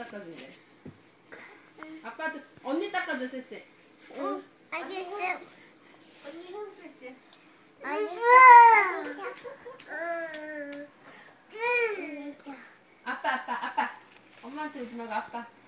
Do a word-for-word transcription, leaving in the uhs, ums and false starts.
닦아준대. 아빠도 언니 닦아줘 쎄쎄. 응. 알겠어. 언니 손 쎄쎄. 알겠어. 아빠 아빠 아빠. 엄마한테 오지 말고 아빠.